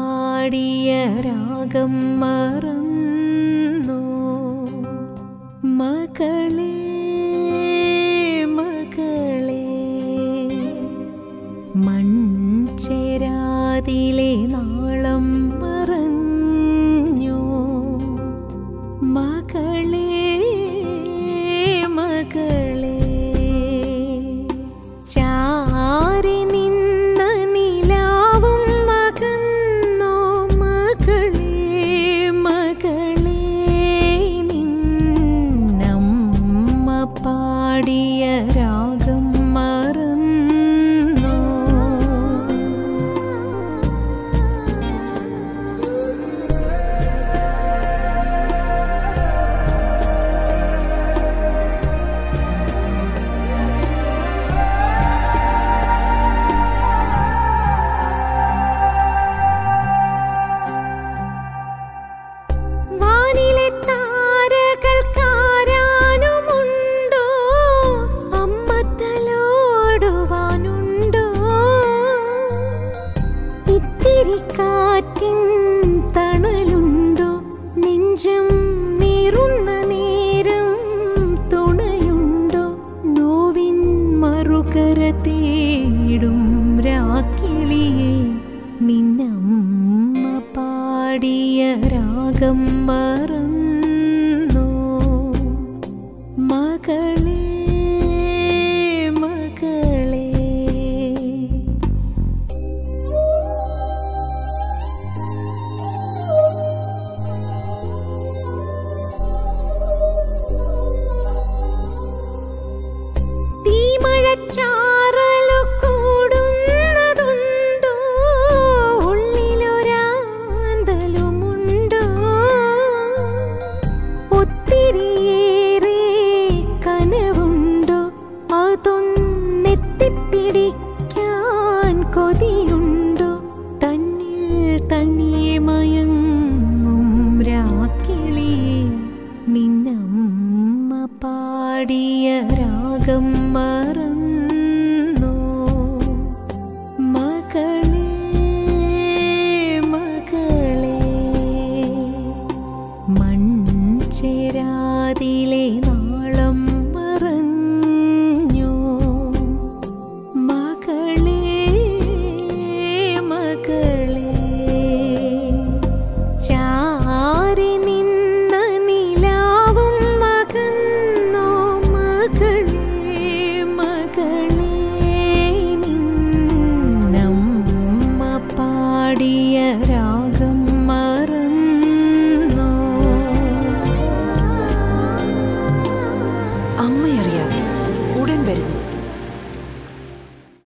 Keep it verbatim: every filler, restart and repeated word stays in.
പാടിയ രാഗം മറന്നു മകളേ മകളേ മൺചേരാതിലെ നാളം മറഞ്ഞു മകളേ മകളേ ചാരി നിന്ന നിലാവും മകന്നോ മകളേ മകളേ നിന്നമ്മ പാടിയ രാഗം മറന്നോ വാനിലെ താരകൾക്കാരാനുമുണ്ടോ അമ്മ തലോടുവാനുണ്ടോ ഇത്തിരി കാറ്റിൻ തണലുണ്ടോ നെഞ്ചം നീറുന്ന നേരം തുണയുണ്ടോ നോവിൻ മറുകര തേടും രാക്കിളിയെ നിന്നമ്മ പാടിയ രാഗം മറന്നോ മകളേ മകളേ തീമഴച്ചാറലു കൂടുന്നതുണ്ടോ ഉള്ളിലൊരാന്തലുമുണ്ടോ ഒത്തിരിയേറെ കനവുണ്ടോ അതൊന്നെത്തിപ്പിടിക്കാൻ കൊതിയുണ്ടോ തന്നിൽ തനിയെ മയങ്ങും രാക്കിളിയെ നിന്നമ്മ പാടിയ രാഗം മറന്നോ മകളേ മകളേ മൺചേരാതിലെ നാളം മറഞ്ഞു മകളേ മൺചേരാതിലെ നാളം മറഞ്ഞു